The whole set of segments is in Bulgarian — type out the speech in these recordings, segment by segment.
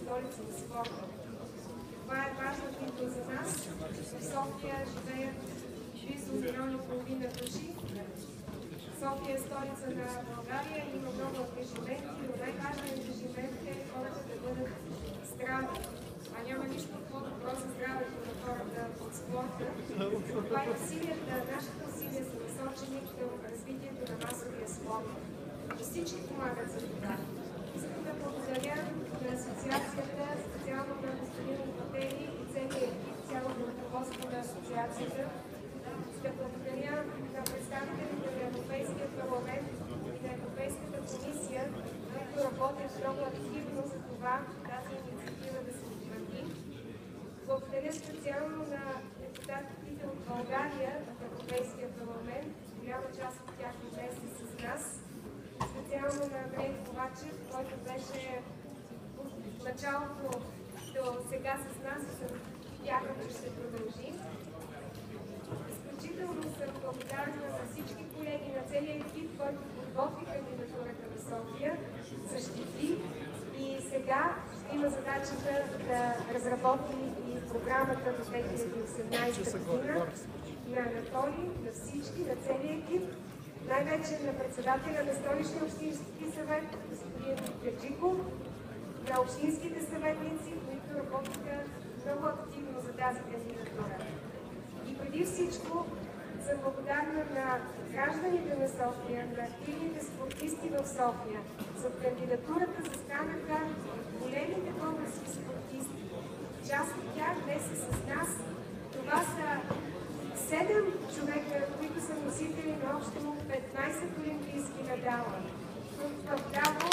столица на спорта. Това е важно и за нас. В София живеят близо 1,5 милиона души. София е столица на България, има много ангажименти, но най-важният ангажимент е хората да бъдат здрави. А няма нищо по-добро за здравето на хората от спорта. Това и нашите усилия са насочени към развитието на масовия спорт. И всички помагат за това. Искам да благодаря на асоциацията, специално на господин Матери и целият екип, цялото ръководство на асоциацията. Да благодаря на представителите на Европейския парламент и на Европейската комисия, които работят много активно за това тази инициатива да се утвърди. Благодаря специално на депутатите от България в Европейския парламент, голяма част от тях днес са с нас. Специално на Андрей Ковачев, който беше в началото до сега с нас и съм вярна, че ще продължи. Изключително съм благодарна на всички колеги, на целия екип, който подготви кандидатурата на София, защити и сега ще има задачата да разработи и програмата до 2018 година на Анатолий, на всички, на целия екип, най-вече на председателя на Столичния общински съвет, господин Каджиков, на общинските съветници, които работиха много активно за тази кандидатура. И преди всичко съм благодарна на гражданите на София, на активните спортисти в София. За кандидатурата застанаха големите български спортисти. Част от тях днес са с нас. Това са 7 човека, които са носители на общо 15 олимпийски медала. Браво!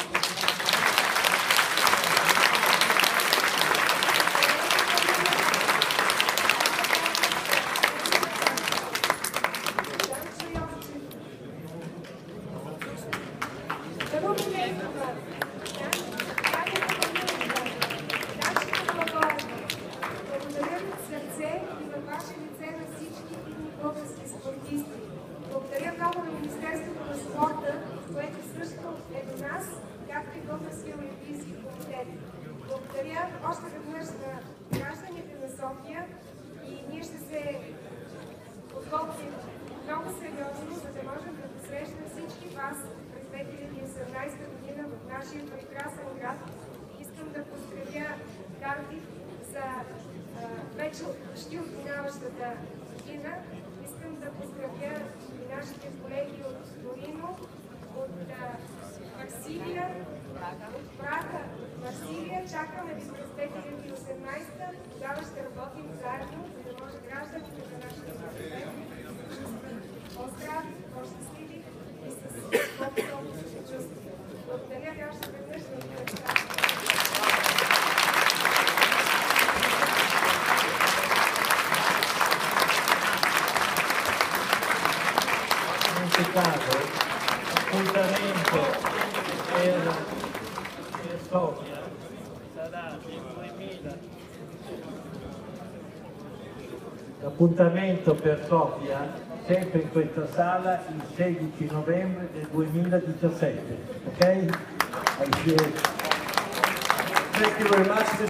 Благодаря много на Министерството на спорта, което също е до нас, както и Българския олимпийски комитет. Благодаря още веднъж на гражданите на София и ние ще се подготвим много сериозно, за да можем да посрещнем всички вас през 2018 година в нашия прекрасен град. Искам да поздравя Кардиф за вече почти отминаващата година. Искам да поздравя и нашите колеги от Торино, от Марсилия, от Прага, от Марсилия. Чакаме ви през 2018. Тогава ще работим заедно, за да може гражданите на нашата градове по-здрави, по-щастливи и с по-добро самочувствие. Благодаря ви още веднъж за това. L'appuntamento per Sofia sarà il 2000. L'appuntamento per Sofia sempre in questa sala il 16 novembre del 2017. Ok? Thank you very much.